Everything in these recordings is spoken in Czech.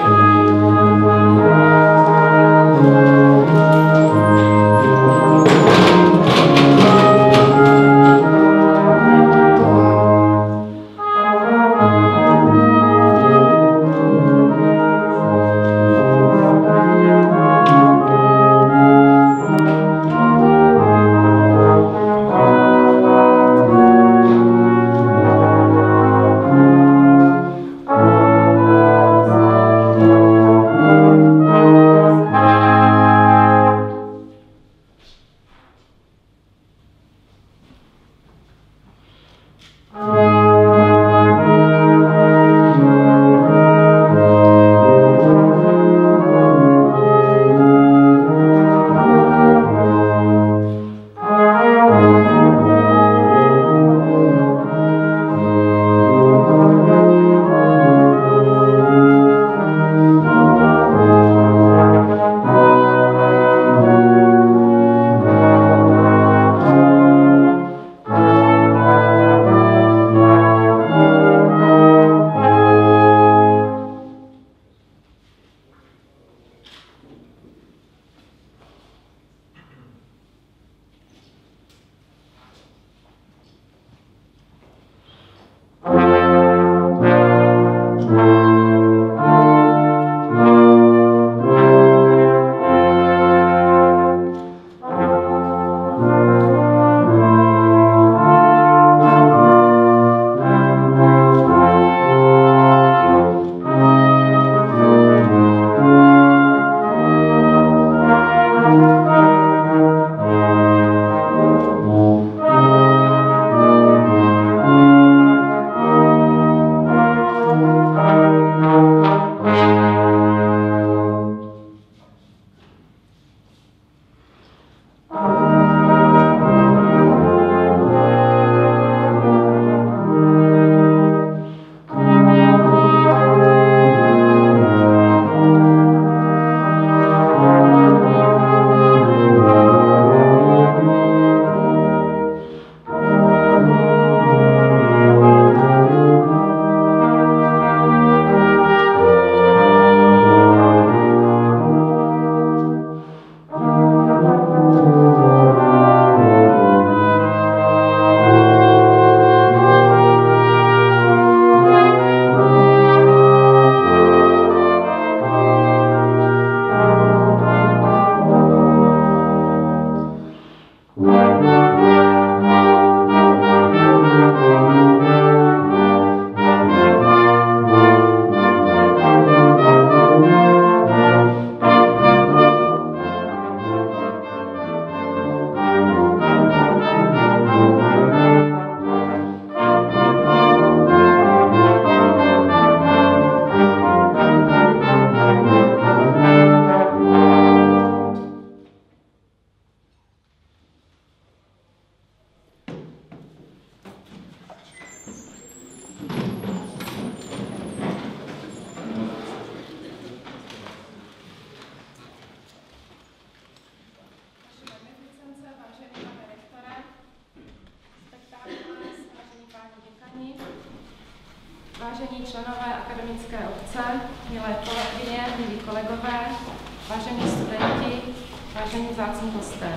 Vážení členové akademické obce, milé kolegyně, milí kolegové, vážení studenti, vážení vzácní hosté.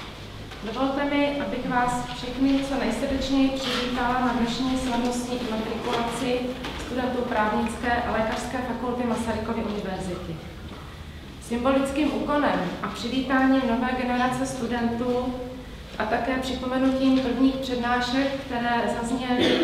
Dovolte mi, abych vás všechny co nejsrdečněji přivítala na dnešní slavnostní matrikulaci studentů právnické a lékařské fakulty Masarykovy univerzity. Symbolickým úkonem a přivítáním nové generace studentů a také připomenutím prvních přednášek, které zazněly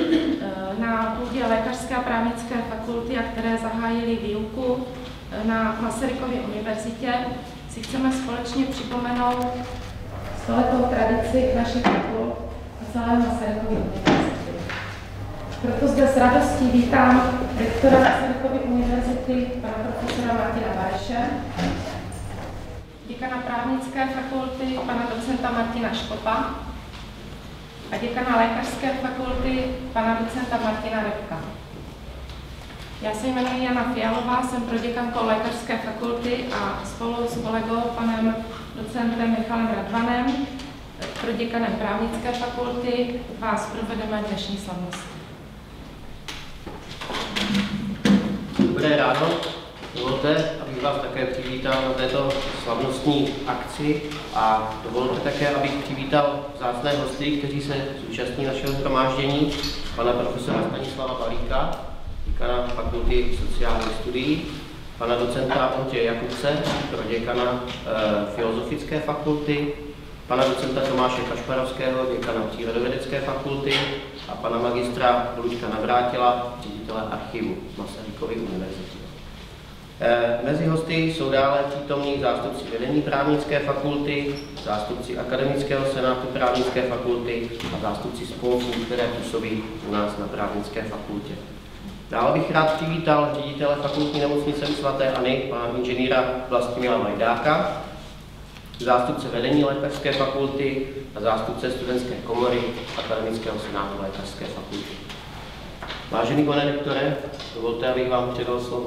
na půdě lékařské a právnické fakulty a které zahájily výuku na Masarykově univerzitě, si chceme společně připomenout stoletou tradici našich fakult a celé Masarykovy univerzity. Proto zde s radostí vítám rektora Masarykovy univerzity, pana profesora Martina Bareše, děkana právnické fakulty, pana docenta Martina Škopa a děkana lékařské fakulty, pana docenta Martina Repka. Já se jmenuji Jana Fialová, jsem proděkankou lékařské fakulty a spolu s kolegou panem docentem Michalem Radvanem, proděkanem právnické fakulty, vás provedeme dnešní slavnosti. Dobré ráno. Dovolte, abych vás také přivítal na této slavnostní akci a dovolte také, abych přivítal vzácné hosty, kteří se zúčastní našeho shromáždění, pana profesora Stanislava Balíka, děkana Fakulty sociálních studií, pana docenta Ondřeje Jakubce, proděkana Filozofické fakulty, pana docenta Tomáše Kašparovského, děkana Přírodovědecké fakulty a pana magistra Luďka Navrátila, ředitele archivu Masarykovy univerzity. Mezi hosty jsou dále přítomní zástupci vedení právnické fakulty, zástupci akademického senátu právnické fakulty a zástupci spolků, které působí u nás na právnické fakultě. Dále bych rád přivítal ředitele fakultní nemocnice sv. Anny, pana inženýra Vlastimila Majdáka, zástupce vedení lékařské fakulty a zástupce studentské komory akademického senátu lékařské fakulty. Vážený pane rektore, dovolte, abych vám předal slovo.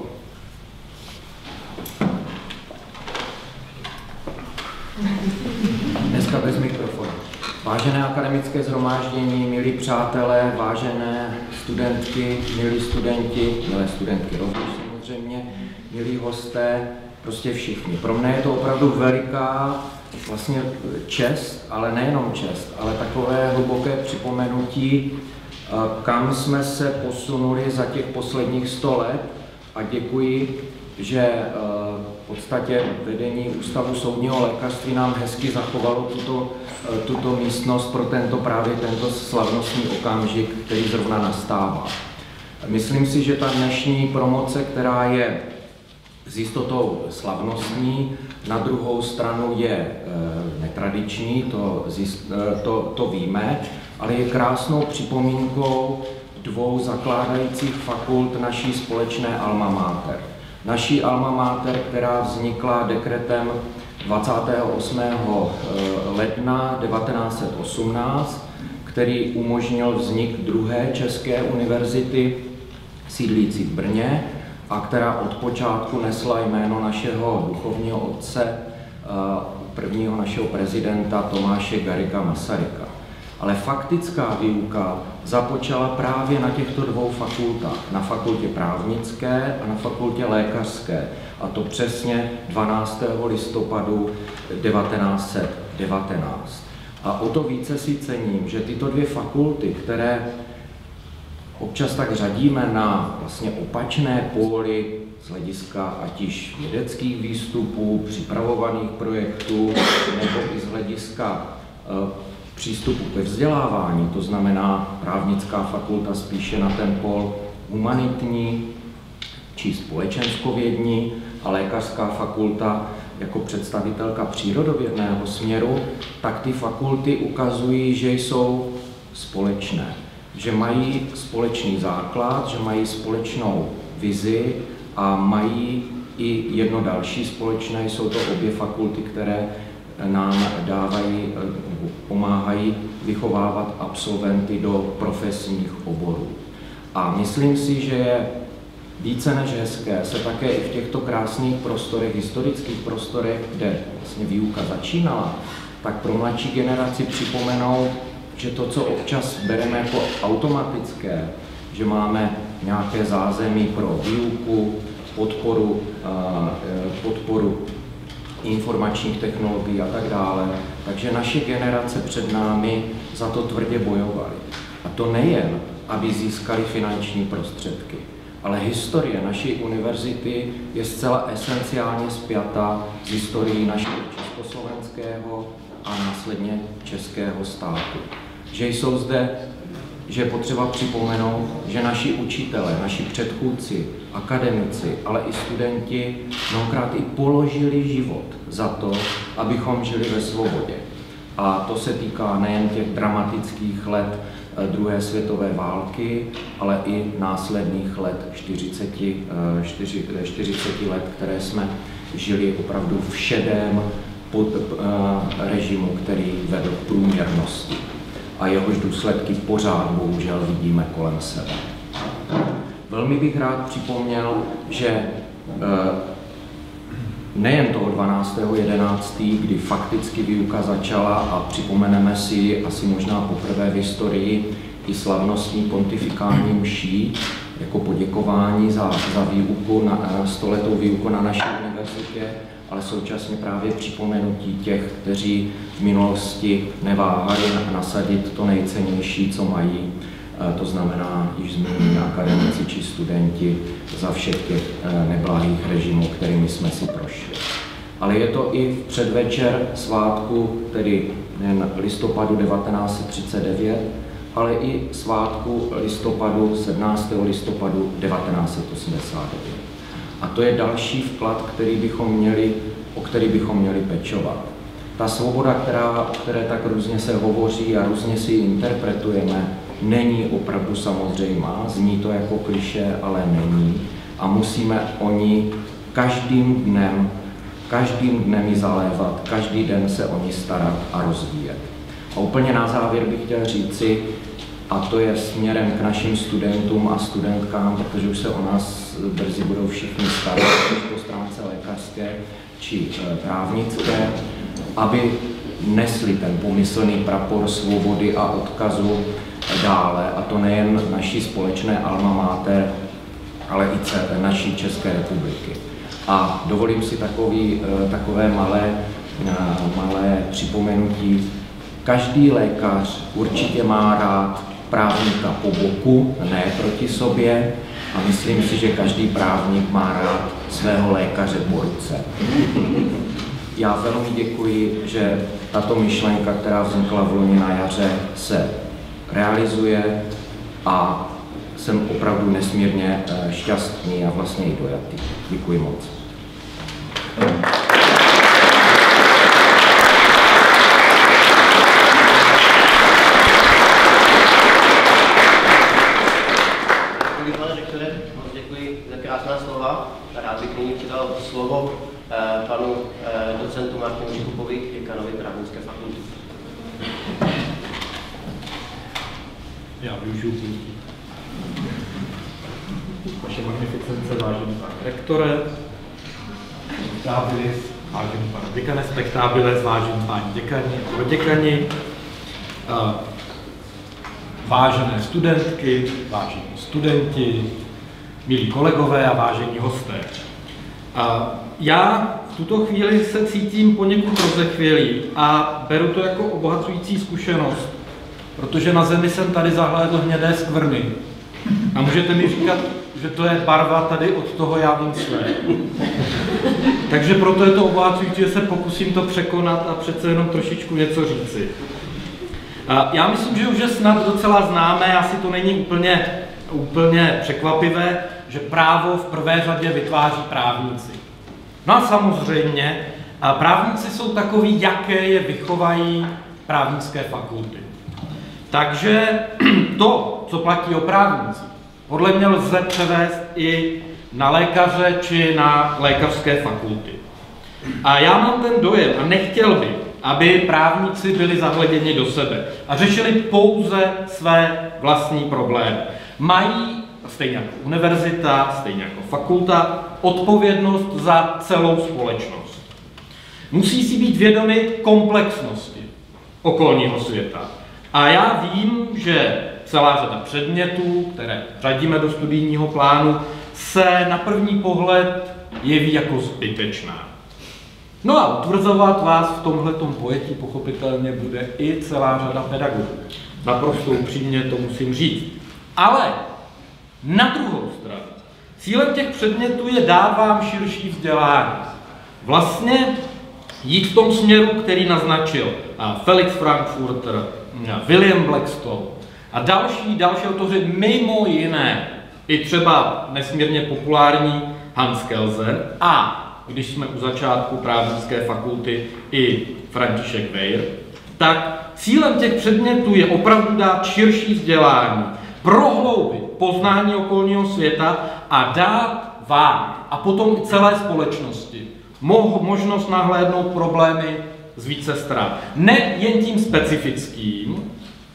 Dneska bez mikrofonu. Vážené akademické shromáždění, milí přátelé, vážené studentky, milí studenti, milé studentky rovněž samozřejmě, milí hosté, prostě všichni. Pro mě je to opravdu veliká vlastně čest, ale nejenom čest, ale takové hluboké připomenutí, kam jsme se posunuli za těch posledních 100 let a děkuji, že v podstatě vedení Ústavu soudního lékařství nám hezky zachovalo tuto místnost pro právě tento slavnostní okamžik, který zrovna nastává. Myslím si, že ta dnešní promoce, která je s jistotou slavnostní, na druhou stranu je netradiční, to víme, ale je krásnou připomínkou dvou zakládajících fakult naší společné alma mater. Naší alma mater, která vznikla dekretem 28. ledna 1918, který umožnil vznik druhé české univerzity sídlící v Brně a která od počátku nesla jméno našeho duchovního otce, prvního našeho prezidenta Tomáše Garrigua Masaryka. Ale faktická výuka započala právě na těchto dvou fakultách, na fakultě právnické a na fakultě lékařské, a to přesně 12. listopadu 1919. A o to více si cením, že tyto dvě fakulty, které občas tak řadíme na vlastně opačné póly z hlediska ať již vědeckých výstupů, připravovaných projektů, nebo i z hlediska přístupu ke vzdělávání, to znamená právnická fakulta spíše na ten pól humanitní či společenskovědní a lékařská fakulta jako představitelka přírodovědného směru, tak ty fakulty ukazují, že jsou společné, že mají společný základ, že mají společnou vizi a mají i jedno další společné, jsou to obě fakulty, které nám pomáhají vychovávat absolventy do profesních oborů. A myslím si, že je více než hezké se také i v těchto krásných prostorech, historických prostorech, kde vlastně výuka začínala, tak pro mladší generaci připomenout, že to, co občas bereme jako automatické, že máme nějaké zázemí pro výuku, podporu informačních technologií a tak dále. Takže naše generace před námi za to tvrdě bojovaly. A to nejen, aby získali finanční prostředky, ale historie naší univerzity je zcela esenciálně spjata s historií našeho československého a následně českého státu. Že jsou zde, že je potřeba připomenout, že naši učitelé, naši předchůdci, akademici, ale i studenti mnohokrát i položili život za to, abychom žili ve svobodě. A to se týká nejen těch dramatických let druhé světové války, ale i následných let 40 let, které jsme žili opravdu v šedém režimu, který vedl k průměrnosti. A jehož důsledky pořád bohužel vidíme kolem sebe. Velmi bych rád připomněl, že nejen toho 12.11., kdy fakticky výuka začala a připomeneme si asi možná poprvé v historii i slavnostní pontifikální mší, jako poděkování za výuku, stoletou výuku na naší univerzitě, ale současně právě připomenutí těch, kteří v minulosti neváhali nasadit to nejcennější, co mají, to znamená již zmínění akademici či studenti za všech těch neblahých režimů, kterými jsme si prošli. Ale je to i v předvečer svátku, tedy nejen listopadu 1939, ale i svátku listopadu, 17. listopadu 1989. A to je další vklad, o který bychom měli pečovat. Ta svoboda, o které tak různě se hovoří a různě si ji interpretujeme, není opravdu samozřejmá, zní to jako klišé, ale není. A musíme o ní každým dnem ji zalévat, každý den se o ní starat a rozvíjet. A úplně na závěr bych chtěl říci, a to je směrem k našim studentům a studentkám, protože už se o nás brzy budou všichni starat, po stránce lékařské či právnické, aby nesli ten pomyslný prapor svobody a odkazu dále, a to nejen naší společné alma mater, ale i naší České republiky. A dovolím si takové malé připomenutí. Každý lékař určitě má rád právníka po boku, ne proti sobě, a myslím si, že každý právník má rád svého lékaře po ruce. Já velmi děkuji, že tato myšlenka, která vznikla v loni na jaře, se realizuje a jsem opravdu nesmírně šťastný a vlastně i dojatý. Děkuji moc. Děkuji za krásná slova. Rád bych nyní předal slovo panu docentu Martinu Žikupovi, děkanovi Právnické fakulty. Já využiju půlky. Vaše magnificence, vážený pane rektore, spektábilis, vážený pane děkane, spektábilis, vážení páni děkani a proděkani, vážené studentky, vážení studenti, milí kolegové a vážení hosté. Já v tuto chvíli se cítím poněkud rozechvělý a beru to jako obohacující zkušenost, protože na zemi jsem tady zahlédl hnědé skvrny. A můžete mi říkat, že to je barva tady od toho já vím své. Takže proto je to obohacující, že se pokusím to překonat a přece jenom trošičku něco říci. Já myslím, že už je snad docela známé, asi to není úplně překvapivé, že právo v prvé řadě vytváří právníci. No a samozřejmě, právníci jsou takoví, jaké je vychovají právnické fakulty. Takže to, co platí o právnících, podle mě lze převést i na lékaře či na lékařské fakulty. A já mám ten dojem a nechtěl bych, aby právníci byli zahleděni do sebe a řešili pouze své vlastní problémy. Mají, stejně jako univerzita, stejně jako fakulta, odpovědnost za celou společnost. Musí si být vědomi komplexnosti okolního světa. A já vím, že celá řada předmětů, které řadíme do studijního plánu, se na první pohled jeví jako zbytečná. No a utvrzovat vás v tomhletom pojetí pochopitelně bude i celá řada pedagogů. Naprosto upřímně to musím říct. Ale na druhou stranu, cílem těch předmětů je dát vám širší vzdělání. Vlastně jít v tom směru, který naznačil Felix Frankfurter, William Blackstone a další autoři, mimo jiné i třeba nesmírně populární Hans Kelzer a, když jsme u začátku právnické fakulty, i František Weir, tak cílem těch předmětů je opravdu dát širší vzdělání, prohloubit poznání okolního světa a dát vám a potom i celé společnosti možnost nahlédnout problémy z více stran. Ne jen tím specifickým,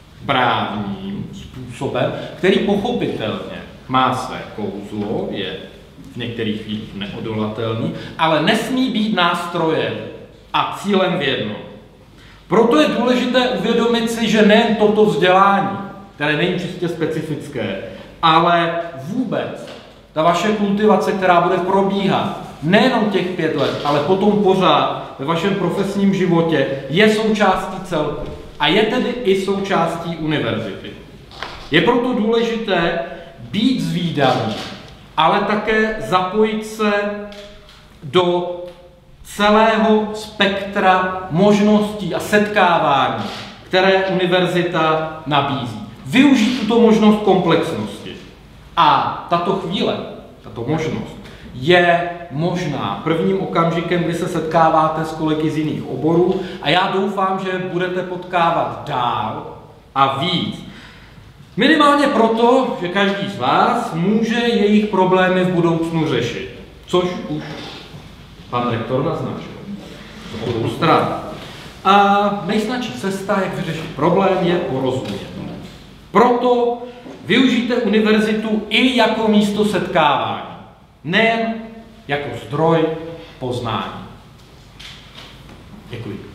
právním způsobem, který pochopitelně má své kouzlo, je v některých chvílích neodolatelný, ale nesmí být nástrojem a cílem v jednom. Proto je důležité uvědomit si, že nejen toto vzdělání, které není čistě specifické, ale vůbec ta vaše kultivace, která bude probíhat nejenom těch 5 let, ale potom pořád ve vašem profesním životě, je součástí celku a je tedy i součástí univerzity. Je proto důležité být zvídavý, ale také zapojit se do celého spektra možností a setkávání, které univerzita nabízí. Využít tuto možnost komplexnosti. A tato chvíle, tato možnost je možná prvním okamžikem, kdy se setkáváte s kolegy z jiných oborů a já doufám, že budete potkávat dál a víc. Minimálně proto, že každý z vás může jejich problémy v budoucnu řešit, což už pan rektor naznačil. To budou strany. A nejsnadší cesta, jak vyřešit problém, je porozumět. Proto využijte univerzitu i jako místo setkávání, nejen jako zdroj poznání. Děkuji.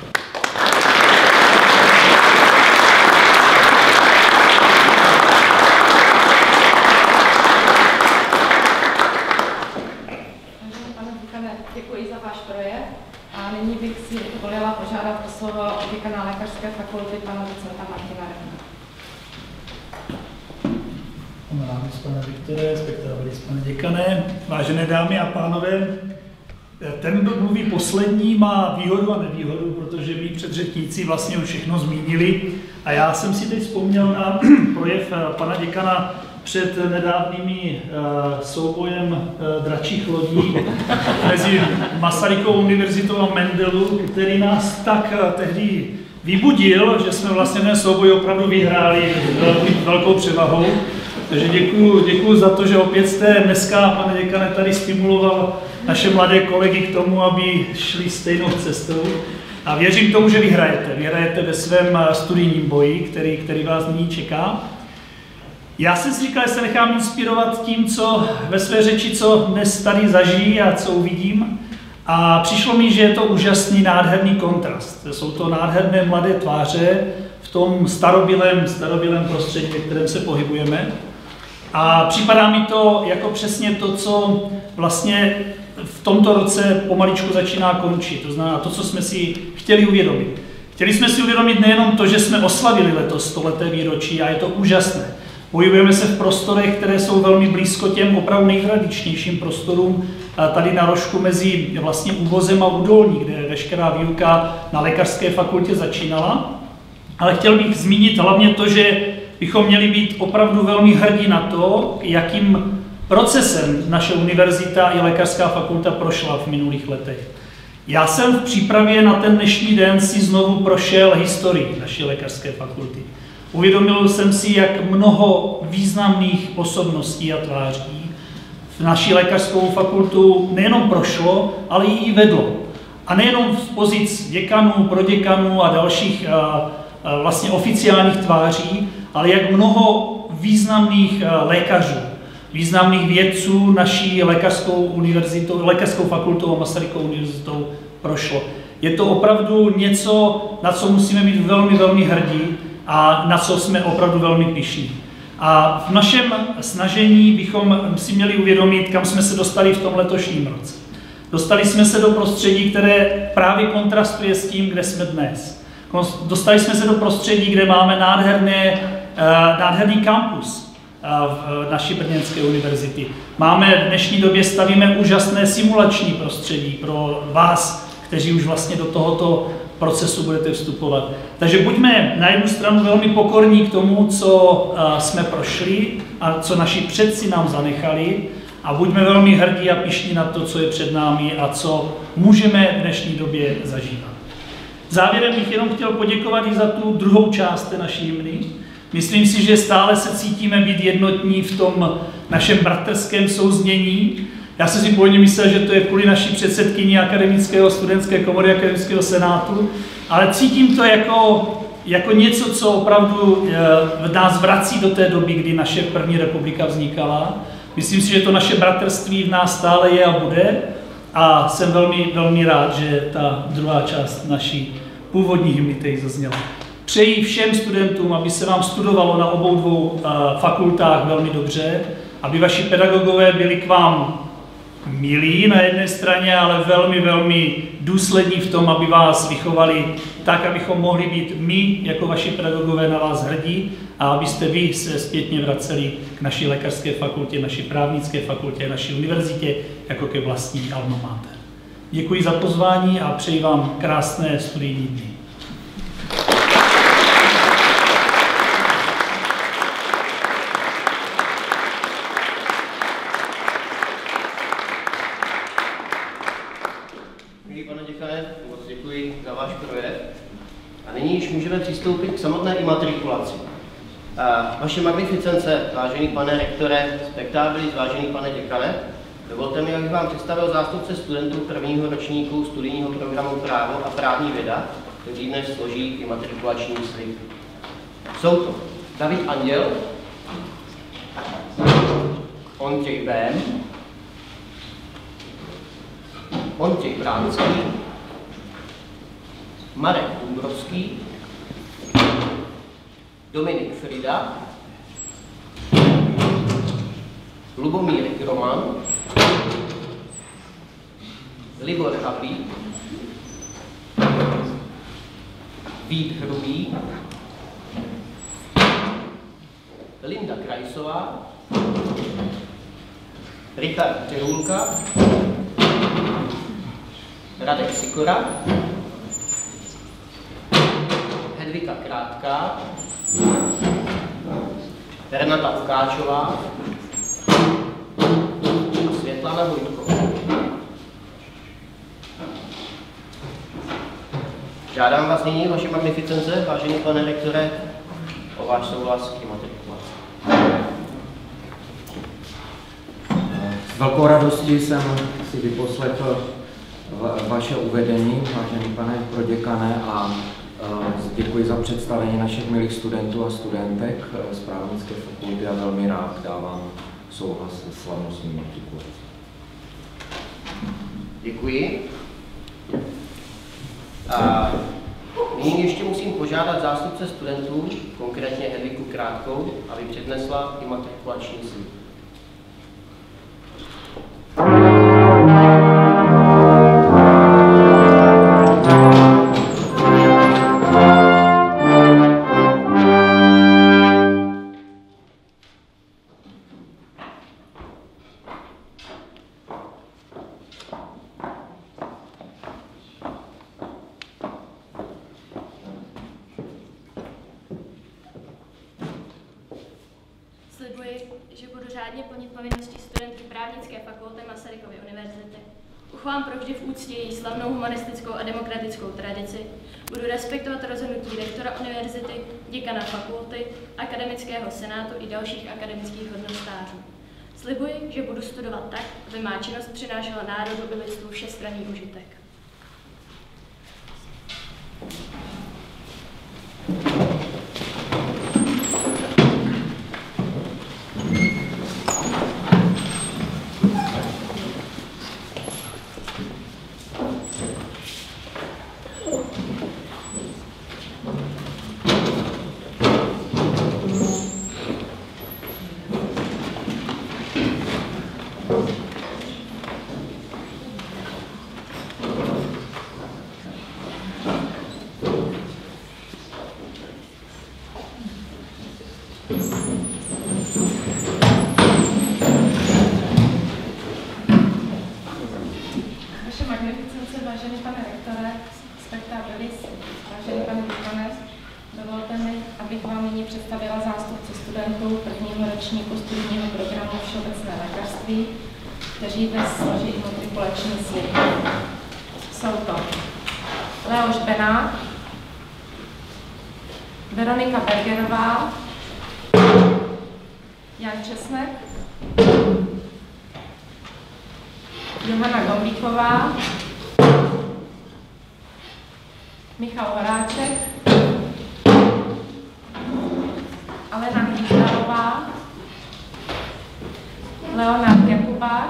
Děkuji za váš projev a nyní bych si dovolila požádat o slovo děkana lékařské fakulty pana docenta Martina Rehna. Omlouváme pane Viktore, respektive pane děkane, vážené dámy a pánové. Ten, kdo mluví poslední, má výhodu a nevýhodu, protože mý předřečníci vlastně už všechno zmínili a já jsem si teď vzpomněl na projev pana děkana před nedávnými soubojem dračích lodí mezi Masarykovou univerzitou a Mendelu, který nás tak tehdy vybudil, že jsme vlastně ten souboj opravdu vyhráli velkou převahou. Takže děkuju za to, že opět jste dneska, pane děkane, tady stimuloval naše mladé kolegy k tomu, aby šli stejnou cestou. A věřím tomu, že vyhrajete. Vyhrajete ve svém studijním boji, který vás nyní čeká. Já jsem si říkal, že se nechám inspirovat tím, co ve své řeči, co dnes tady zažijí a co uvidím. A přišlo mi, že je to úžasný, nádherný kontrast. Jsou to nádherné mladé tváře v tom starobylém prostředí, ve kterém se pohybujeme. A připadá mi to jako přesně to, co vlastně v tomto roce pomaličku začíná končit. To znamená to, co jsme si chtěli uvědomit. Chtěli jsme si uvědomit nejenom to, že jsme oslavili letos 100leté výročí a je to úžasné. Pohybujeme se v prostorech, které jsou velmi blízko těm opravdu nejtradičnějším prostorům tady na rožku mezi vlastně Úvozem a Údolní, kde veškerá výuka na lékařské fakultě začínala. Ale chtěl bych zmínit hlavně to, že bychom měli být opravdu velmi hrdí na to, jakým procesem naše univerzita i lékařská fakulta prošla v minulých letech. Já jsem v přípravě na ten dnešní den si znovu prošel historii naší lékařské fakulty. Uvědomil jsem si, jak mnoho významných osobností a tváří v naší lékařskou fakultu nejenom prošlo, ale i vedlo. A nejenom z pozic děkanů, proděkanů a dalších vlastně oficiálních tváří, ale jak mnoho významných lékařů, významných vědců naší lékařskou fakultou a Masarykovou univerzitou prošlo. Je to opravdu něco, na co musíme být velmi, velmi hrdí a na co jsme opravdu velmi pyšní. A v našem snažení bychom si měli uvědomit, kam jsme se dostali v tom letošním roce. Dostali jsme se do prostředí, které právě kontrastuje s tím, kde jsme dnes. Dostali jsme se do prostředí, kde máme nádherný kampus v naší brněnské univerzity. Máme v dnešní době stavíme úžasné simulační prostředí pro vás, kteří už vlastně do tohoto procesu budete vstupovat. Takže buďme na jednu stranu velmi pokorní k tomu, co jsme prošli a co naši předci nám zanechali, a buďme velmi hrdí a pyšní na to, co je před námi a co můžeme v dnešní době zažívat. Závěrem bych jenom chtěl poděkovat i za tu druhou část té naší hymny. Myslím si, že stále se cítíme být jednotní v tom našem bratrském souznění. Já jsem si původně myslel, že to je kvůli naší předsedkyni akademického studentské komory akademického senátu, ale cítím to jako něco, co opravdu nás vrací do té doby, kdy naše první republika vznikala. Myslím si, že to naše bratrství v nás stále je a bude a jsem velmi, velmi rád, že ta druhá část naší původní hymny tady zazněla. Přeji všem studentům, aby se vám studovalo na obou dvou fakultách velmi dobře, aby vaši pedagogové byli k vám milí na jedné straně, ale velmi, velmi důslední v tom, aby vás vychovali tak, abychom mohli být my, jako vaši pedagogové, na vás hrdí a abyste vy se zpětně vraceli k naší lékařské fakultě, naší právnické fakultě, naší univerzitě, jako ke vlastní alma mater. Děkuji za pozvání a přeji vám krásné studijní dny. Pane děkane, moc děkuji za váš projev. A nyní již můžeme přistoupit k samotné imatrikulaci. Vaše magnificence, vážený pane rektore, spektábili, vážený pane děkane, dovolte mi, abych vám představil zástupce studentů prvního ročníku studijního programu Právo a právní věda, kteří dnes složí imatrikulační slib. Jsou to David Anděl, Ondřej Bém, Ondřej Bránský, Marek Umbrovský, Dominik Frida, Lubomír Roman, Libor Hapí, Vít Hrubý, Linda Krajsová, Richard Přehůlka, Radek Sikora, Hedvika Krátká, Renata Tkáčová a Světlana Vojtková. Žádám vás nyní, vaše magnificence, vážený pane rektore, o váš souhlas k imatrikulaci. S velkou radostí jsem si vyposlechl vaše uvedení, vážený pane proděkane, a děkuji za představení našich milých studentů a studentek z právnické fakulty a velmi rád dávám souhlas se slavnostní matrikulací. Děkuji. A nyní ještě musím požádat zástupce studentů, konkrétně Hedviku Krátkou, aby přednesla imatrikulační slib. Slibuji, že budu řádně plnit povinnosti studentky právnické fakulty Masarykovy univerzity. Uchovám provždy v úctě její slavnou humanistickou a demokratickou tradici. Budu respektovat rozhodnutí rektora univerzity, děkana fakulty, akademického senátu i dalších akademických hodnostářů. Slibuji, že budu studovat tak, aby má činnost přinášela národu i lidstvu všestranný užitek. Vážený pane rektore, spektábilis, vážený pane děkane, dovolte mi, abych vám nyní představila zástupce studentů prvního ročníku studijního programu Všeobecné lékařství, kteří dnes složí imatrikulační slib. Jsou to Leoš Benák, Veronika Bergerová, Jan Česnek, Johana Gombíková, Michal Horáček, Alena Hýzdalová, Leonard Jakubáč,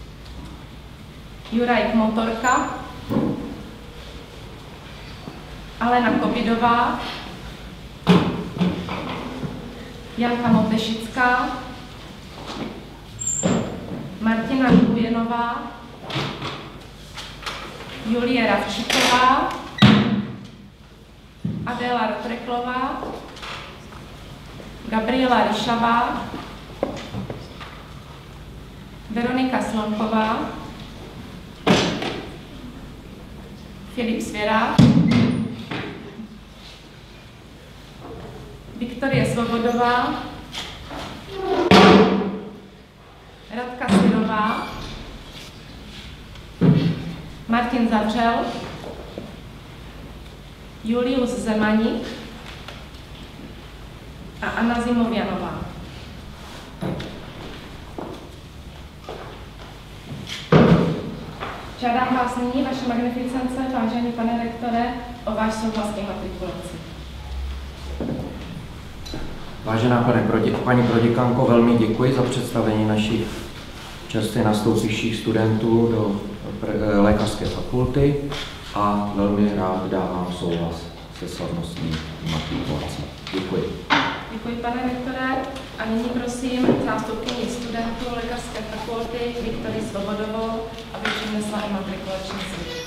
Juraj Motorka, Alena Kobidová, Janka Motešická, Martina Kujenová, Julie Ravčíková, Adéla Rotreklová, Gabriela Ryšavá, Veronika Slonková, Filip Svěrák, Viktorie Svobodová, Radka Sirová, Martin Zavřel, Julius Zemaník a Anna Zimovjanová. Žádám vás nyní, vaše magnificence, vážený pane rektore, o váš souhlas k matrikulaci. Vážená paní proděkanko, velmi děkuji za představení našich čerstvě nastoupivších studentů do lékařské fakulty a velmi rád dávám souhlas se slavnostní matrikulací. Děkuji. Děkuji, pane rektore. A nyní prosím zástupkyni studentů lékařské fakulty Viktorii Svobodovou, aby přednesla matrikulační slib.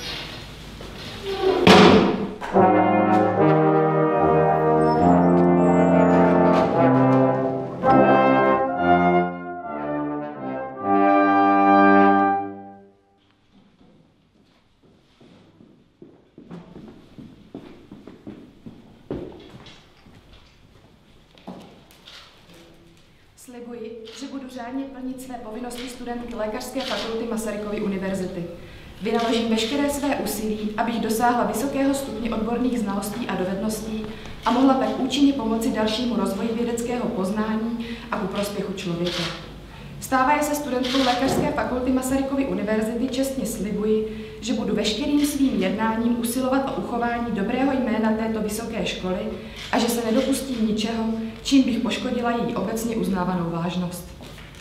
Slibuji, že budu řádně plnit své povinnosti studentky Lékařské fakulty Masarykovy univerzity. Vynaložím veškeré své úsilí, abych dosáhla vysokého stupně odborných znalostí a dovedností a mohla tak účinně pomoci dalšímu rozvoji vědeckého poznání a ku prospěchu člověka. Stávaje se studentkou Lékařské fakulty Masarykovy univerzity čestně slibuji, že budu veškerým svým jednáním usilovat o uchování dobrého jména této vysoké školy a že se nedopustím ničeho, čím bych poškodila její obecně uznávanou vážnost.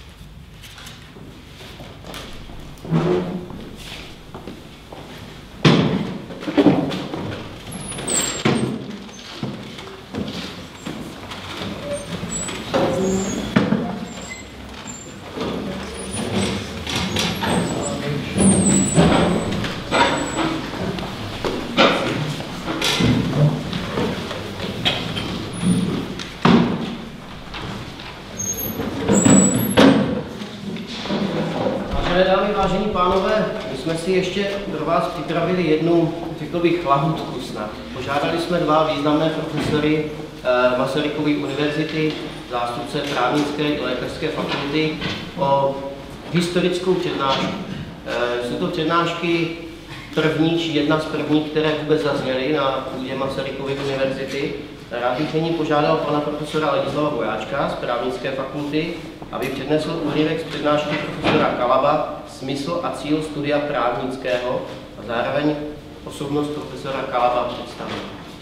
Vážení pánové, my jsme si ještě pro vás připravili jednu, řekl bych, lahůdku snad. Požádali jsme dva významné profesory Masarykovy univerzity, zástupce právnické i lékařské fakulty, o historickou přednášku. Jsou to přednášky první, či jedna z prvních, které vůbec zazněly na půdě Masarykovy univerzity. Rád bych nyní požádal pana profesora Ladislava Vojáčka z právnické fakulty, aby přednesl úryvek z přednášky profesora Kalaba Smysl a cíl studia právnického a zároveň osobnost profesora Kalaba představil.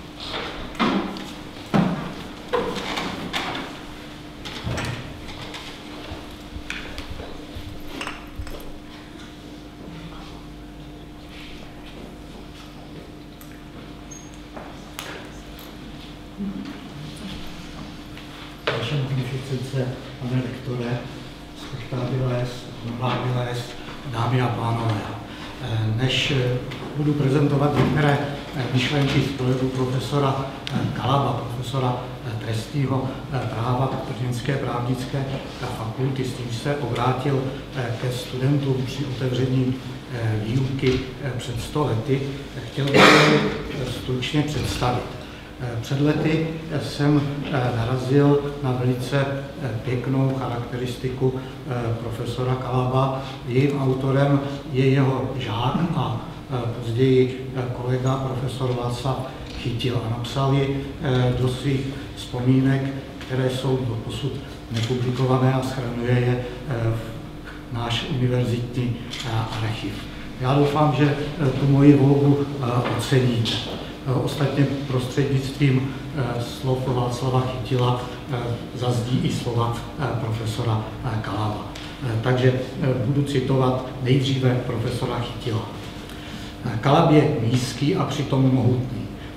Vaše magnificence, pane rektore, spektabiles, novabiles, dámy a pánové. Než budu prezentovat některé myšlenky z projevu profesora Kalaba, profesora trestního práva Brněnské právnické fakulty, s tím se obrátil ke studentům při otevření výuky před 100 lety, chtěl bych stručně představit. Před lety jsem narazil na velice pěknou charakteristiku profesora Kalaba. Jejím autorem je jeho žák a později kolega profesor Václav Chytil a napsal ji do svých vzpomínek, které jsou doposud nepublikované a schraňuje je náš univerzitní archiv. Já doufám, že tu moji volbu oceníte. Ostatně prostřednictvím slov Václava Chytila zazdí i slova profesora Kalaba. Takže budu citovat nejdříve profesora Chytila. Kalab je nízký a přitom mohutný.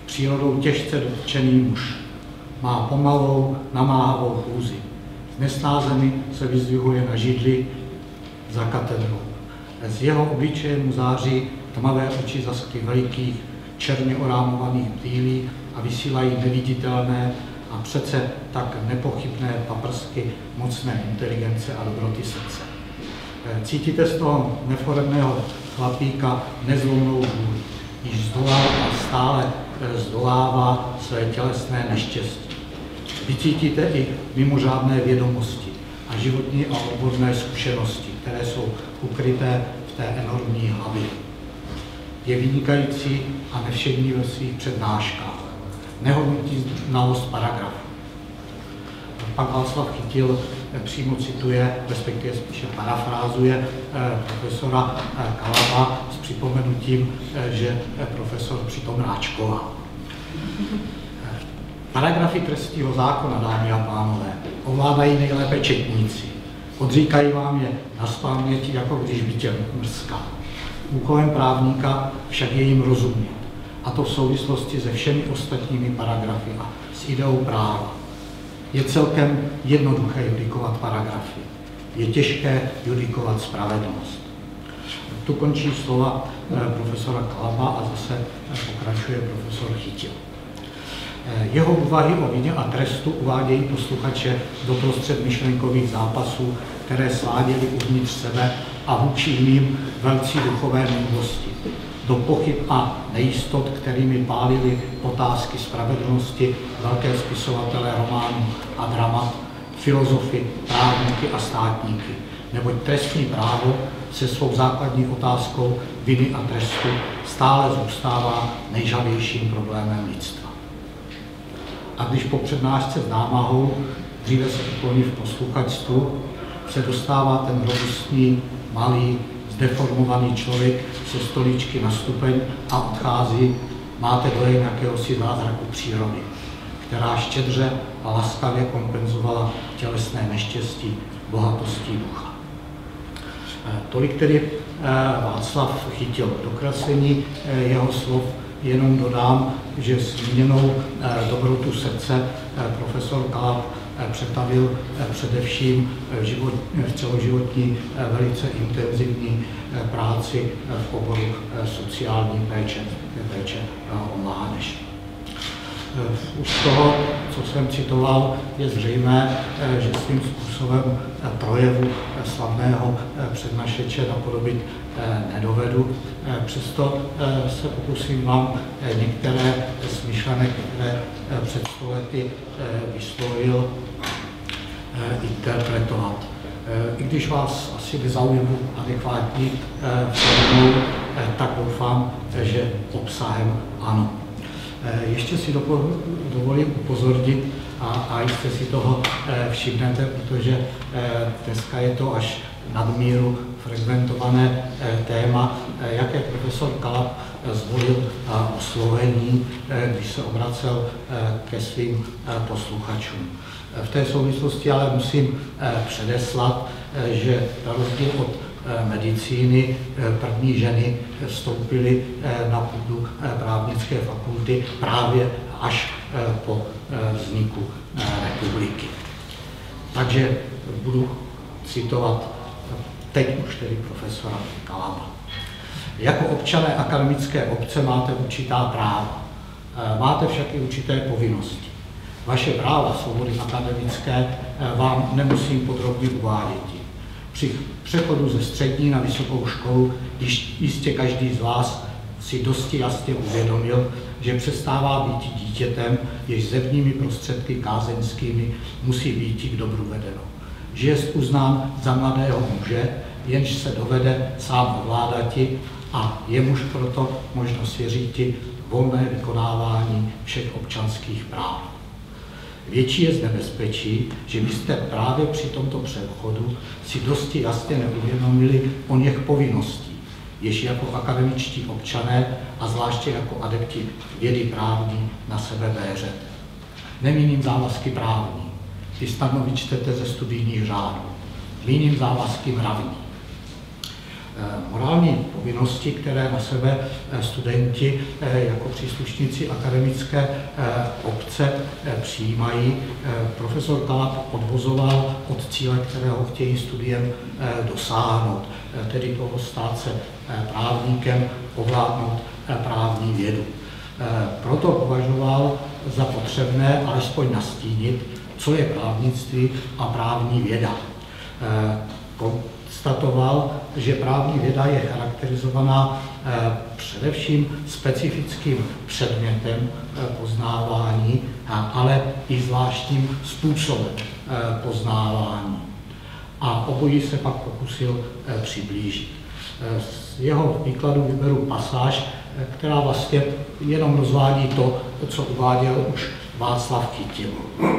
přírodou těžce dotčený muž. Má pomalou, namáhavou chůzi. S nesnázemi se vyzdvihuje na židli za katedrou. Z jeho obličeje mu září tmavé oči zasky velikých, černě orámovaných brýlí a vysílají neviditelné a přece tak nepochybné paprsky mocné inteligence a dobroty srdce. Cítíte z toho neforemného chlapíka nezlomnou vůli, již zdolal a stále zdolává své tělesné neštěstí. Vycítíte i mimořádné vědomosti a životní a odborné zkušenosti, které jsou ukryté v té enormní hlavě. Je vynikající a nevšední ve svých přednáškách. Nehodnotí znalost paragrafu. Pan Václav Chytil přímo cituje, respektive spíše parafrázuje profesora Kalaba s připomenutím, že profesor přitom ráčkoval. Paragrafy trestního zákona, dámy a pánové, ovládají nejlépe četníci. Odříkají vám je nazpaměť, jako když by tě mrzká. Úkolem právníka však je jim rozumět, a to v souvislosti se všemi ostatními paragrafy a s ideou práva. Je celkem jednoduché judikovat paragrafy. Je těžké judikovat spravedlnost. Tu končí slova profesora Kalaba a zase pokračuje profesor Chytil. Jeho úvahy o vině a trestu uvádějí posluchače do prostřed myšlenkových zápasů, které sváděly uvnitř sebe a vůči jiným velcí duchové minulosti, do pochyb a nejistot, kterými pálily otázky spravedlnosti velké spisovatele románů a dramat, filozofy, právníky a státníky, neboť trestní právo se svou základní otázkou viny a trestu stále zůstává nejžavějším problémem lidstva. A když po přednášce s námahou, dříve se ukloní v posluchačstvu, se dostává ten robustní, malý, zdeformovaný člověk se stolíčky na stupeň a odchází, máte dojem jakéhosi zázraku přírody, která štědře a laskavě kompenzovala tělesné neštěstí bohatostí ducha. Tolik tedy Václav Chytil. Dokreslení jeho slov jenom dodám, že zmíněnou dobrotu srdce profesor Kalab přetavil především v celoživotní velice intenzivní práci v oboru sociální péče o mládež. Už z toho, co jsem citoval, je zřejmé, že svým způsobem projevu slavného přednašeče napodobit nedovedu. Přesto se pokusím vám některé z myšlenek, které před 100 lety vyslovil, interpretovat. I když vás asi nezaujmu adekvátní formou, tak doufám, že obsahem ano. Ještě si dovolím upozornit, a jistě si toho všimnete, protože dneska je to až nadmíru frekventované téma, jaké profesor Kalab zvolil oslovení, když se obracel ke svým posluchačům. V té souvislosti ale musím předeslat, že na rozdíl od medicíny první ženy vstoupily na půdu právnické fakulty právě až po vzniku republiky. Takže budu citovat teď už tedy profesora Kalaba. Jako občané akademické obce máte určitá práva, máte však i určité povinnosti. Vaše práva svobody akademické vám nemusím podrobně uvádět. Při přechodu ze střední na vysokou školu jistě každý z vás si dosti jasně uvědomil, že přestává být dítětem, jež zevními prostředky kázeňskými musí být k dobru vedeno. Že je uznán za mladého muže, jenž se dovede sám ovládati a jemuž proto možno svěříti volné vykonávání všech občanských práv. Větší je z nebezpečí, že byste právě při tomto přechodu si dosti jasně neuvědomili o něch povinností, jež jako akademičtí občané a zvláště jako adepti vědy právní na sebe béřete. Nemíním závazky právní, ty snadno vyčtete ze studijních řádů. Míním závazky mravní. Morální povinnosti, které na sebe studenti jako příslušníci akademické obce přijímají, profesor Kalab odvozoval od cíle, kterého chtějí studiem dosáhnout, tedy toho stát se právníkem, ovládnout právní vědu. Proto považoval za potřebné alespoň nastínit, co je právnictví a právní věda. Konstatoval, že právní věda je charakterizovaná především specifickým předmětem poznávání, ale i zvláštním způsobem poznávání. A obojí se pak pokusil přiblížit. Z jeho výkladu vyberu pasáž, která vlastně jenom rozvádí to, co uváděl už Václav Chytil.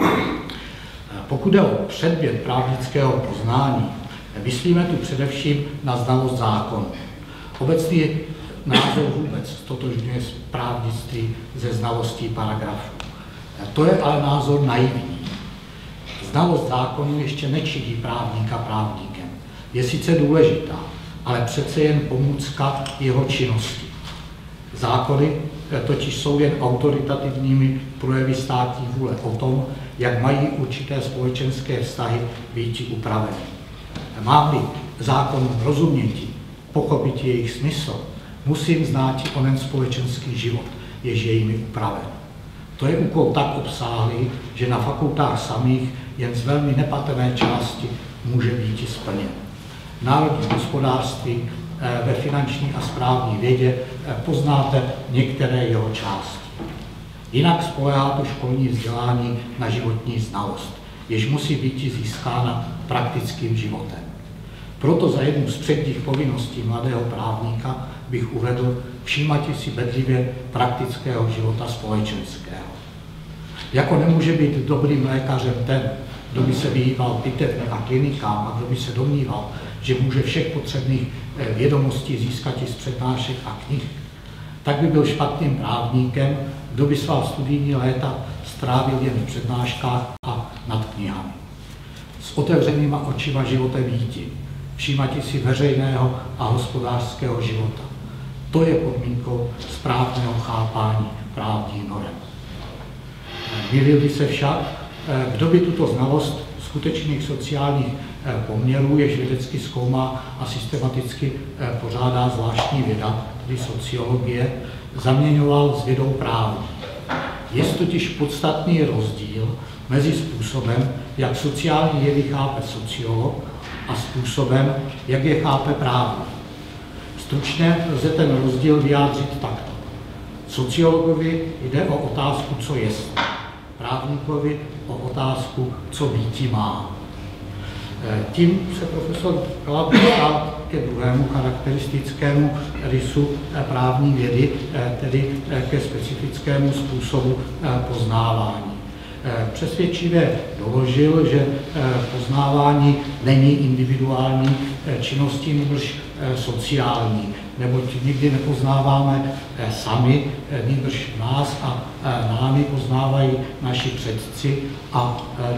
Pokud jde o předmět právnického poznání, myslíme tu především na znalost zákonu. Obecný názor vůbec stotožňuje právnictví ze znalostí paragrafů. To je ale názor naivní. Znalost zákonu ještě nečiní právníka právníkem. Je sice důležitá, ale přece jen pomůcka jeho činnosti. Zákony totiž jsou jen autoritativními projevy státní vůle o tom, jak mají určité společenské vztahy být upraveny. Mám-li zákon rozuměti, pochopit jejich smysl, musím znát onen společenský život, jež je jimi upraven. To je úkol tak obsáhlý, že na fakultách samých jen z velmi nepatrné části může být splněn. V národním hospodářství, ve finanční a správní vědě poznáte některé jeho části. Jinak spoléhá to školní vzdělání na životní znalost, jež musí být získána praktickým životem. Proto za jednu z předních povinností mladého právníka bych uvedl všímati si bedlivě praktického života společenského. Jako nemůže být dobrým lékařem ten, kdo by se vyhýbal pitevně a klinikám a kdo by se domníval, že může všech potřebných vědomostí získat i z přednášek a knih, tak by byl špatným právníkem, kdo by svá studijní léta strávil jen v přednáškách a nad knihami. S otevřenýma očima životem jíti, všímati si veřejného a hospodářského života. To je podmínkou správného chápání právních norem. Mýlil by se však, kdo by tuto znalost skutečných sociálních poměrů, jež vědecky zkoumá a systematicky pořádá zvláštní věda, tedy sociologie, zaměňoval s vědou právní. Je totiž podstatný rozdíl mezi způsobem, jak sociální jevy chápe sociolog, a způsobem, jak je chápe právník. Stručně lze ten rozdíl vyjádřit takto. Sociologovi jde o otázku, co jest. Právníkovi o otázku, co býti má. Tím se profesor Kalab dostal ke druhému charakteristickému rysu právní vědy, tedy ke specifickému způsobu poznávání. Přesvědčivě doložil, že poznávání není individuální činností, nýbrž sociální, neboť nikdy nepoznáváme sami, nýbrž nás a námi poznávají naši předci a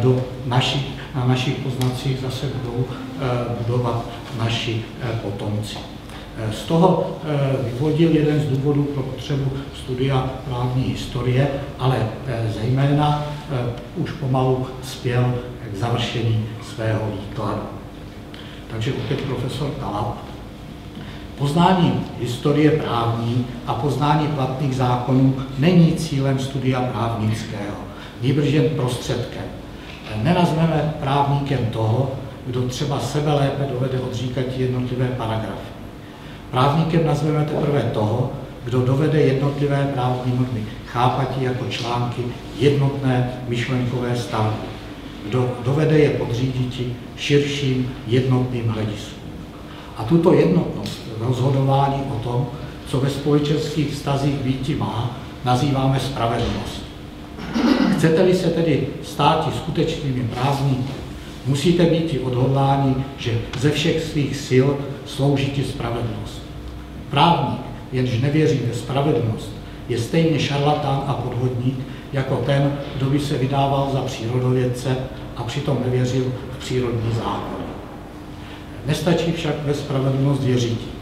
na našich poznacích zase budou budovat naši potomci. Z toho vyvodil jeden z důvodů pro potřebu studia právní historie, ale zejména už pomalu spěl k završení svého výkladu. Takže opět profesor Kalab. Poznání historie právní a poznání platných zákonů není cílem studia právnického, nýbrž jen prostředkem. Nenazveme právníkem toho, kdo třeba sebe lépe dovede odříkat jednotlivé paragrafy. Právníkem nazveme teprve toho, kdo dovede jednotlivé právní normy chápati jako články jednotné myšlenkové stavby, kdo dovede je podříditi širším jednotným hledisku. A tuto jednotnost rozhodování o tom, co ve společenských vztazích býti má, nazýváme spravedlnost. Chcete-li se tedy státi skutečnými právníky, musíte být odhodláni, že ze všech svých sil sloužíte spravedlnost. Právník, jenž nevěří ve spravedlnost, je stejně šarlatán a podvodník, jako ten, kdo by se vydával za přírodovědce a přitom nevěřil v přírodní zákony. Nestačí však ve spravedlnost věřit.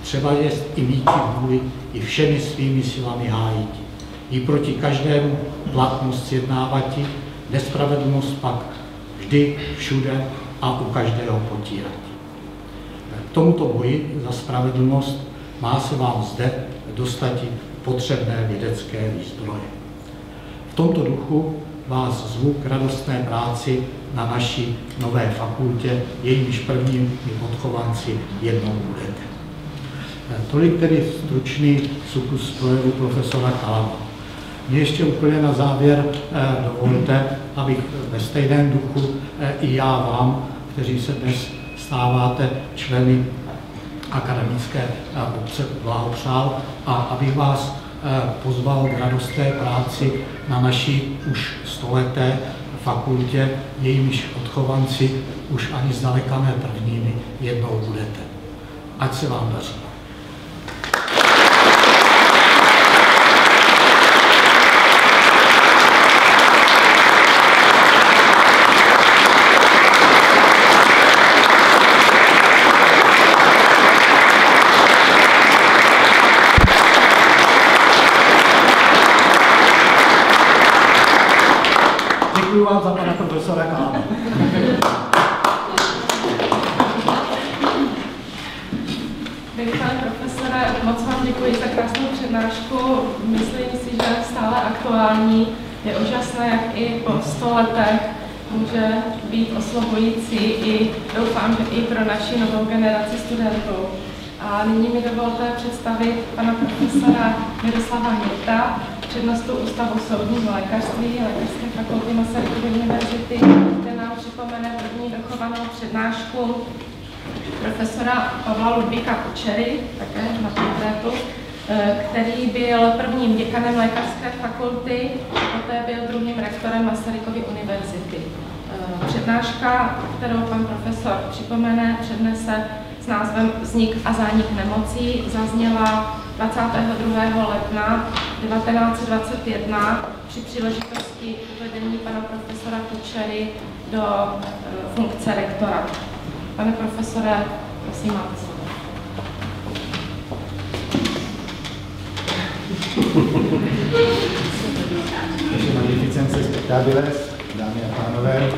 třeba jest i mít vůli i všemi svými silami hájit. I proti každému platnost sjednávati, nespravedlnost pak vždy, všude a u každého potírat. K tomuto boji za spravedlnost má se vám zde dostati potřebné vědecké výzdroje. V tomto duchu vás zvu k radostné práci na naší nové fakultě, jejímž prvními odchovanci jednou budete. Tolik tedy stručný sukus projevu profesora Kalama. Mně ještě úplně na závěr dovolte, abych ve stejném duchu i já vám, kteří se dnes stáváte členy akademické obce, blahopřál a abych vás pozval k radostné práci na naší už stoleté fakultě, jejímiž odchovanci už ani zdaleka ne prvními jednou budete. Ať se vám daří. Děkuji vám za pana profesora Kalama. Pane profesore, moc vám děkuji za krásnou přednášku. Myslím si, že je stále aktuální. Je úžasné, jak i po 100 letech může být oslovující i doufám, že i pro naši novou generaci studentů. A nyní mi dovolte představit pana profesora Miroslava Hněta, přednostu Ústavu soudního lékařství Lékařské fakulty Masarykovy univerzity, kde nám připomene první dochovanou přednášku profesora Pavla Ludvíka Kučery, také na portrétu, který byl prvním děkanem Lékařské fakulty, poté byl druhým rektorem Masarykovy univerzity. Přednáška, kterou pan profesor připomene, přednese s názvem Vznik a zánik nemocí, zazněla 22. ledna 1921 při příležitosti uvedení pana profesora Kučery do funkce rektora. Pane profesore, prosím, máte slovo. Magnificence spectabiles, dámy a pánové.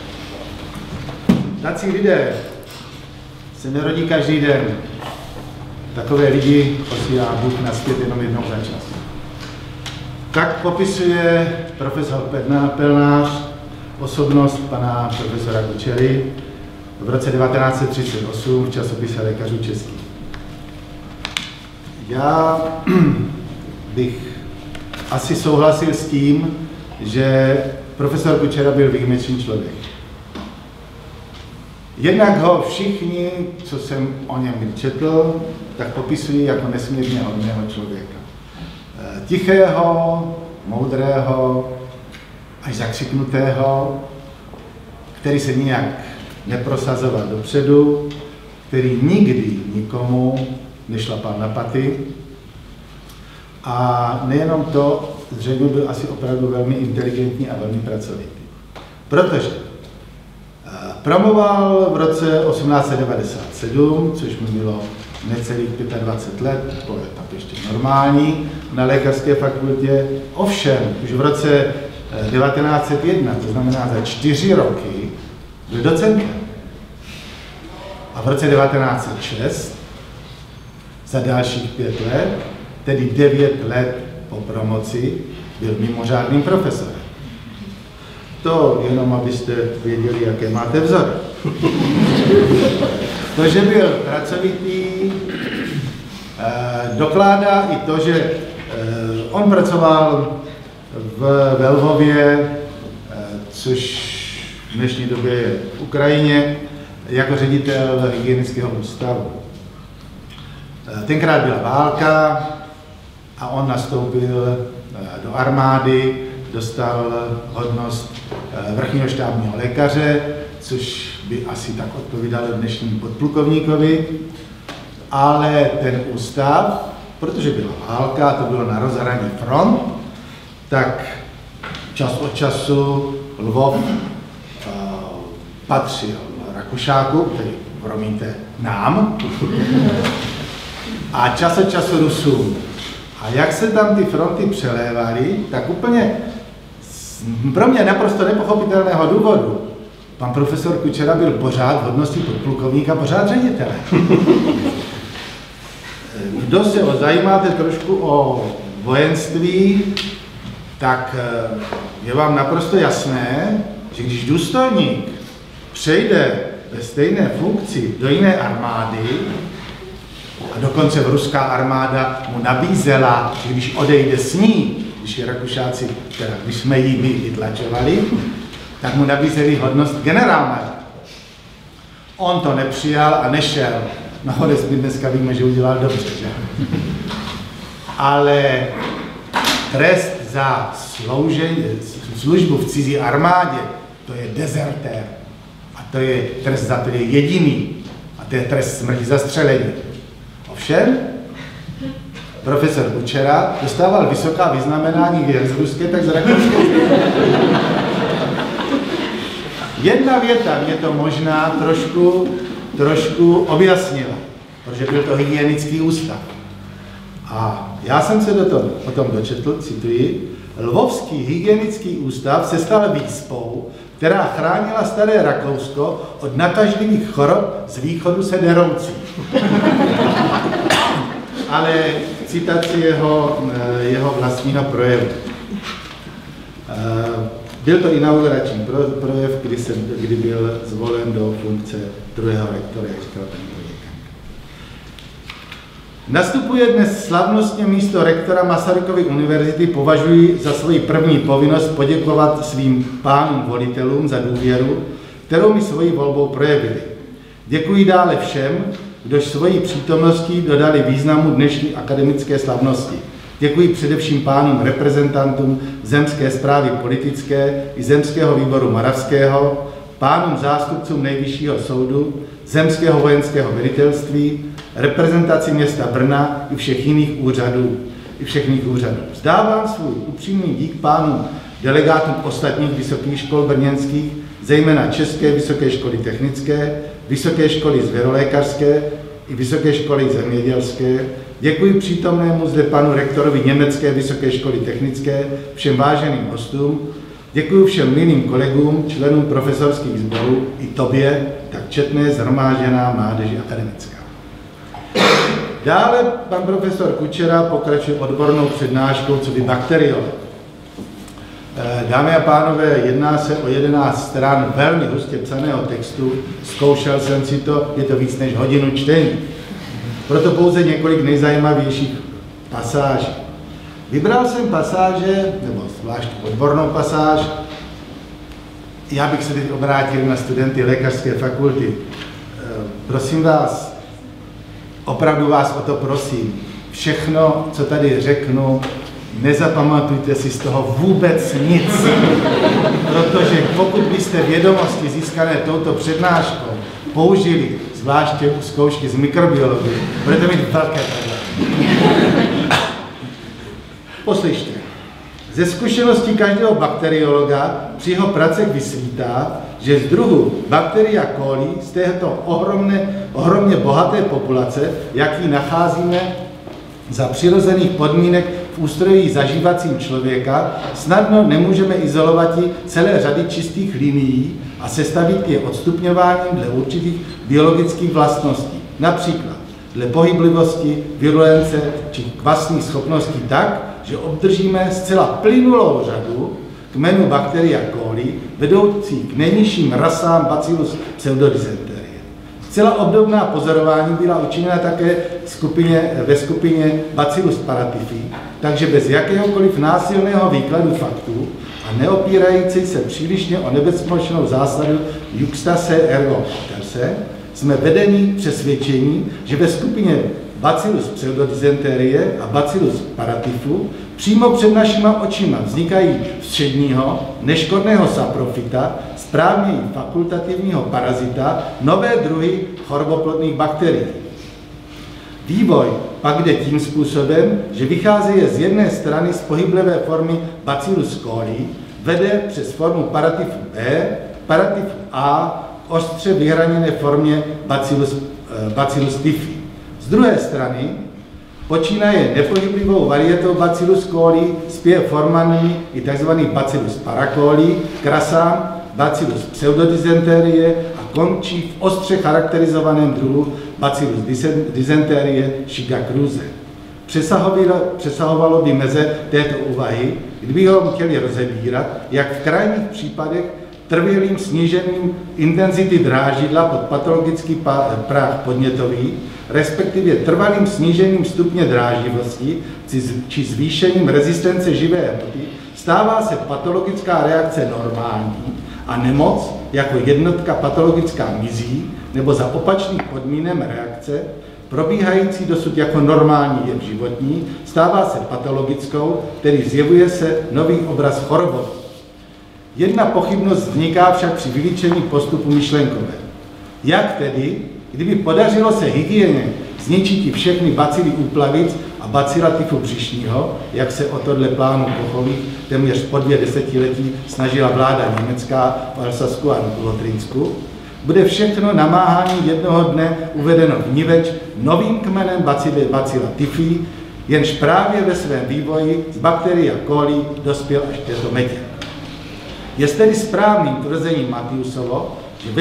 Tací lidé se nerodí každý den. Takové lidi posílá Bůh nazpět jenom jednou za čas. Tak popisuje profesor Pelnář osobnost pana profesora Kučery v roce 1938 v časopise Lékařů českých. Já bych asi souhlasil s tím, že profesor Kučera byl výjimečný člověk. Jednak ho všichni, co jsem o něm četl, tak popisují jako nesmírně hodného člověka. Tichého, moudrého, až zakřiknutého, který se nijak neprosazoval dopředu, který nikdy nikomu nešlapal na paty. A nejenom to, zřejmě byl asi opravdu velmi inteligentní a velmi pracovitý. Protože promoval v roce 1897, což mu bylo necelých 25 let, to je tak ještě normální, na lékařské fakultě. Ovšem, už v roce 1901, to znamená za 4 roky, byl docentem. A v roce 1906, za dalších 5 let, tedy 9 let po promoci, byl mimořádným profesorem. To jenom, abyste věděli, jaké máte vzory. To, že byl pracovitý, dokládá i to, že on pracoval ve Lvově, což v dnešní době je v Ukrajině, jako ředitel hygienického ústavu. Tenkrát byla válka a on nastoupil do armády, dostal hodnost vrchního štábního lékaře, což by asi tak odpovídalo dnešnímu podplukovníkovi. Ale ten ústav, protože byla válka, to bylo na rozhraní front, tak čas od času Lvov patřil Rakušáku, tedy promiňte nám. a čas od času Rusům. A jak se tam ty fronty přelévaly, tak úplně pro mě naprosto nepochopitelného důvodu pan profesor Kučera byl pořád v hodnosti podplukovníka, pořád ředitele. Kdo se zajímáte trošku o vojenství, tak je vám naprosto jasné, že když důstojník přejde ve stejné funkci do jiné armády, a dokonce ruská armáda mu nabízela, že když odejde s ní, když je Rakušáci, teda když jsme jí my vytlačovali, tak mu nabízeli hodnost generálmajora. On to nepřijal a nešel. Nakonec my dneska víme, že udělal dobře, že? Ale trest za službu v cizí armádě, to je dezertér. A to je trest za to je jediný. A to je trest smrti zastřelení. Ovšem, profesor Kučera dostával vysoká vyznamenání jak z ruské, tak z rakouské. Jedna věta mě to možná trošku objasnila, protože byl to hygienický ústav. A já jsem se o tom dočetl, cituji, Lvovský hygienický ústav se stal výspou, která chránila staré Rakousko od nakažlivých chorob z východu se deroucí. Ale citaci jeho vlastního projevu. Byl to inaugurační projev, kdy byl zvolen do funkce druhého rektora, jak říkal paní děkan. Nastupuje dnes slavnostně místo rektora Masarykovy univerzity, považuji za svoji první povinnost poděkovat svým pánům volitelům za důvěru, kterou mi svojí volbou projevili. Děkuji dále všem, kdož svojí přítomností dodali významu dnešní akademické slavnosti. Děkuji především pánům reprezentantům zemské správy politické i zemského výboru Moravského, pánům zástupcům Nejvyššího soudu, zemského vojenského velitelství, reprezentaci města Brna i všech jiných úřadů. Vzdávám svůj upřímný dík pánům delegátům ostatních vysokých škol brněnských, zejména České vysoké školy technické, Vysoké školy zvěrolékařské i Vysoké školy zemědělské. Děkuji přítomnému zde panu rektorovi Německé vysoké školy technické, všem váženým hostům. Děkuji všem milým kolegům, členům profesorských sborů i tobě, tak četné shromážděná mládeži akademická. Dále pan profesor Kučera pokračuje odbornou přednáškou coby bakteriolog. Dámy a pánové, jedná se o 11 stran velmi hustě psaného textu, zkoušel jsem si to, je to víc než hodinu čtení. Proto pouze několik nejzajímavějších pasáží. Vybral jsem pasáže, nebo zvlášť odbornou pasáž, já bych se teď obrátil na studenty lékařské fakulty. Prosím vás, opravdu vás o to prosím, všechno, co tady řeknu, nezapamatujte si z toho vůbec nic, protože pokud byste vědomosti získané touto přednáškou použili, zvláště u zkoušky z mikrobiologie, budete mít velké problémy. Poslyšte, ze zkušeností každého bakteriologa při jeho pracech vysvítá, že z druhu Bacteria coli, z této ohromně bohaté populace, jaký nacházíme za přirozených podmínek v ústrojí zažívacím člověka, snadno nemůžeme izolovat celé řady čistých linií a sestavit je odstupňováním dle určitých biologických vlastností, například dle pohyblivosti, virulence či kvasných schopností tak, že obdržíme zcela plynulou řadu kmenů Bacteria coli, vedoucí k nejnižším rasám Bacillus pseudodysenterie. Zcela obdobná pozorování byla učiněna také ve skupině Bacillus paratyphi, takže bez jakéhokoliv násilného výkladu faktů a neopírající se přílišně o nebezpečnou zásadu juxtase ergo potesse, jsme vedeni přesvědčení, že ve skupině Bacillus pseudodysenterie a Bacillus paratyphu přímo před našima očima vznikají středního, neškodného saprofita, správně fakultativního parazita, nové druhy choroboplodných bakterií. Vývoj pak jde tím způsobem, že vychází z jedné strany z pohyblivé formy Bacillus coli, vede přes formu paratyphu B, paratyphu A k ostře vyhraněné formě Bacillus typhi. Z druhé strany Počínaje nepohyblivou varietou Bacillus coli, spěje formami i tzv. Bacillus paracoli, krasám, Bacillus pseudodysenterie a končí v ostře charakterizovaném druhu Bacillus dysenterie Shiga cruzi. Přesahovalo by meze této úvahy, kdybychom chtěli rozebírat, jak v krajních případech trvalým snížením intenzity drážidla pod patologický práh podnětový, respektive trvalým snížením stupně dráživosti či zvýšením rezistence živé hmoty, stává se patologická reakce normální a nemoc jako jednotka patologická mizí, nebo za opačných podmínek reakce, probíhající dosud jako normální jev životní, stává se patologickou, tedy zjevuje se nový obraz choroby. Jedna pochybnost vzniká však při vylíčení postupu myšlenkové. Jak tedy, kdyby podařilo se hygieně zničit všechny bacily úplavic a bacila tyfu břišního, jak se o tohle plánu pochových téměř po 2 desetiletí snažila vláda německá v Alsasku a Lotrinsku, bude všechno namáhání jednoho dne uvedeno vniveč novým kmenem bacila typhi, jenž právě ve svém vývoji z Bacteria coli dospěl až k této metě. Je tedy správným tvrzením Matiusovo, že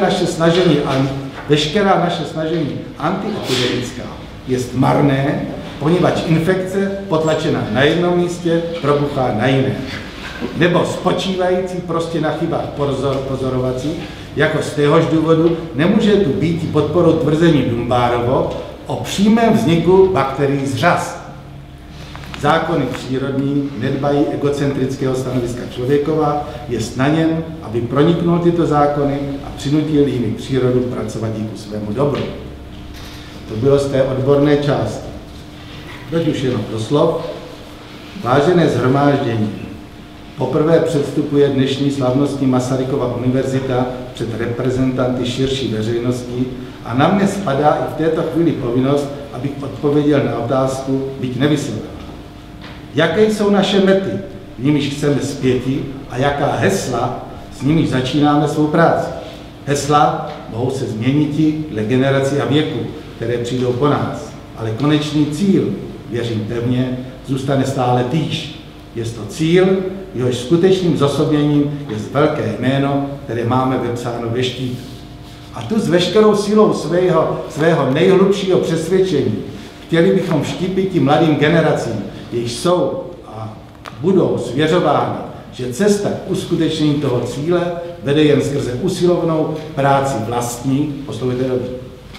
veškerá naše snažení antiepidemická je marné, poněvadž infekce potlačená na jednom místě probuchá na jiném. Nebo spočívající prostě na chybách pozorovacích, jako z téhož důvodu nemůže tu být podporou tvrzení Dumbárovo o přímém vzniku bakterií z řas. Zákony přírodní nedbají egocentrického stanoviska člověkova, je na něm, aby proniknul tyto zákony a přinutil jimi přírodu pracovat díky svému dobru. To bylo z té odborné části. Teď už jenom doslov. Vážené shromáždění, poprvé předstupuje dnešní slavnostní Masarykova univerzita před reprezentanty širší veřejnosti a na mne spadá i v této chvíli povinnost, abych odpověděl na otázku, byť nevysvětlená. Jaké jsou naše mety, nimiž chceme zpěti, a jaká hesla, s nimiž začínáme svou práci. Hesla mohou se změnit dle generací a věku, které přijdou po nás, ale konečný cíl, věřím pevně, zůstane stále týž. Je to cíl, jehož skutečným zosobněním je velké jméno, které máme vepsáno ve štítu. A tu s veškerou silou svého nejhlubšího přesvědčení chtěli bychom vštípit tím mladým generacím, jež jsou a budou svěřovány, že cesta k uskutečnění toho cíle vede jen skrze usilovnou práci vlastní, poslouchejte dobře,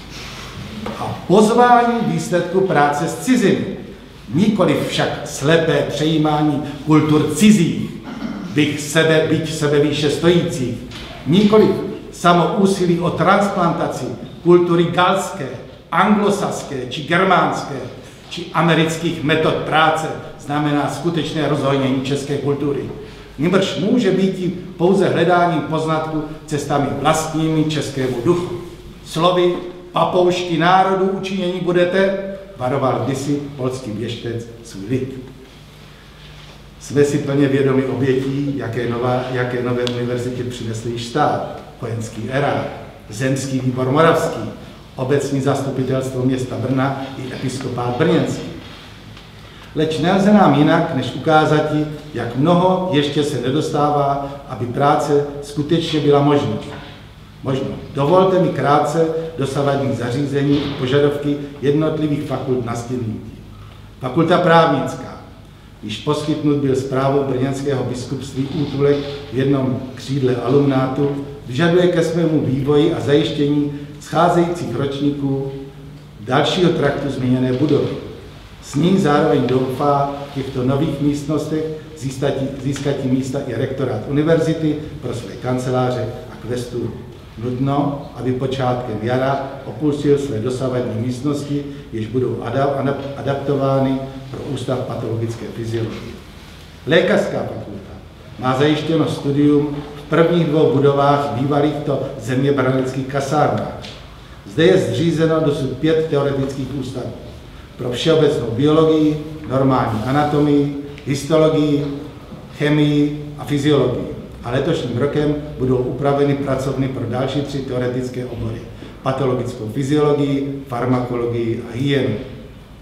a pozvání výsledku práce z ciziny, nikoliv však slepé přejímání kultur cizích, byť sebevýše stojících, nikoliv samo úsilí o transplantaci kultury galské, anglosaské či germánské, či amerických metod práce znamená skutečné rozhojnění české kultury. Nýbrž může být pouze hledáním poznatku cestami vlastními českému duchu. Slovy papoušky národu učinění budete, varoval kdysi polský věštec svůj lid. Jsme si plně vědomi obětí, jaké nové univerzitě přinesl již stát, vojenský erár, zemský výbor moravský, obecní zastupitelstvo města Brna i episkopát brněnský. Leč nelze nám jinak, než ukázat, jak mnoho ještě se nedostává, aby práce skutečně byla možná. Dovolte mi krátce dosavadní zařízení a požadavky jednotlivých fakult nastínit. Fakulta právnická. Již poskytnut byl zprávou brněnského biskupství útulek v jednom křídle alumnátu, vyžaduje ke svému vývoji a zajištění scházejících ročníků dalšího traktu zmíněné budovy. S ní zároveň doufá v těchto nových místnostech získat místa i rektorát univerzity pro své kanceláře a kvesturu. Nutno, aby počátkem jara opustil své dosavadní místnosti, jež budou adaptovány pro Ústav patologické fyziologie. Lékařská fakulta má zajištěno studium v prvních 2 budovách bývalých zeměbranických kasárnách. Zde je zřízeno dosud 5 teoretických ústavů pro všeobecnou biologii, normální anatomii, histologii, chemii a fyziologii. A letošním rokem budou upraveny pracovny pro další 3 teoretické obory. Patologickou fyziologii, farmakologii a hygienu.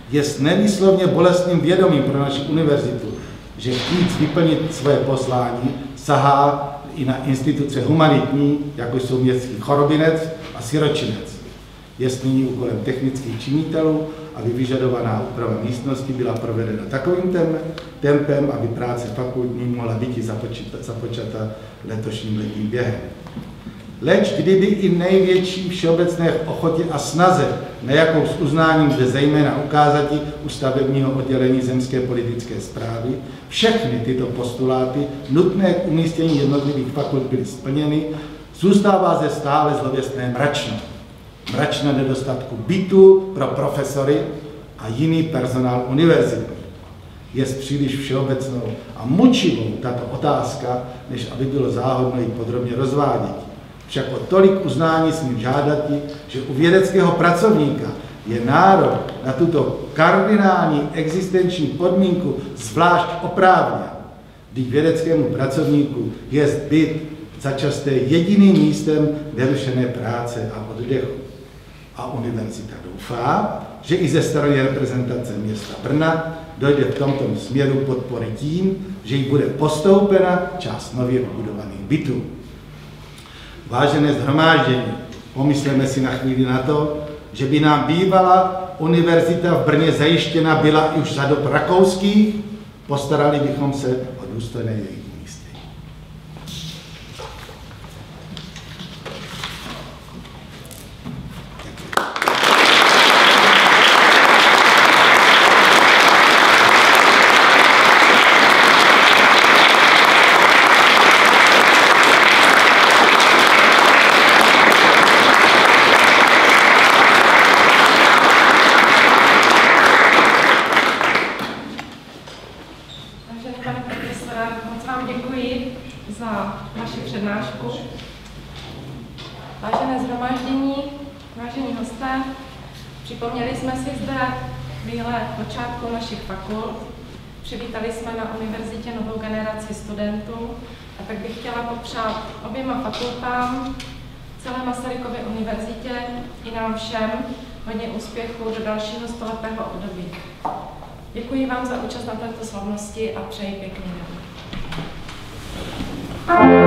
Je nevýslovně bolestným vědomím pro naši univerzitu, že chtít vyplnit své poslání sahá i na instituce humanitní, jako jsou městský Chorobinec a Siročinec. Je nyní úkolem technických činitelů, aby vyžadovaná úprava místnosti byla provedena takovým tempem, aby práce fakultní mohla být započata letošním letním během. Leč kdyby i největší všeobecné ochotě a snaze, na jakou s uznáním jde zejména ukázati u stavebního oddělení zemské politické správy, všechny tyto postuláty nutné k umístění jednotlivých fakult byly splněny, zůstává zde stále zlověstné mračno. Mračno nedostatku bytu pro profesory a jiný personál univerzity. Je příliš všeobecnou a mučivou tato otázka, než aby bylo záhodno ji podrobně rozvádět. Však o tolik uznání smím žádati, že u vědeckého pracovníka je nárok na tuto kardinální existenční podmínku zvlášť oprávněn, kdy vědeckému pracovníku je byt začasté jediným místem nerušené práce a oddechu. A univerzita doufá, že i ze strany reprezentace města Brna dojde v tomto směru podpory tím, že jí bude postoupena část nově vybudovaných bytů. Vážené shromáždění, pomysleme si na chvíli na to, že by nám bývala univerzita v Brně zajištěna byla už za dob rakouských, postarali bychom se o důstojné její umístění. Vážené shromáždění, vážení hosté, připomněli jsme si zde chvíle počátku našich fakult, přivítali jsme na univerzitě novou generaci studentů a tak bych chtěla popřát oběma fakultám, celé Masarykově univerzitě i nám všem hodně úspěchů do dalšího stoletého období. Děkuji vám za účast na této slavnosti a přeji pěkný den.